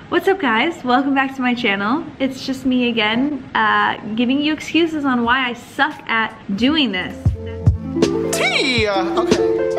What's up guys? Welcome back to my channel. It's just me again, giving you excuses on why I suck at doing this. Okay.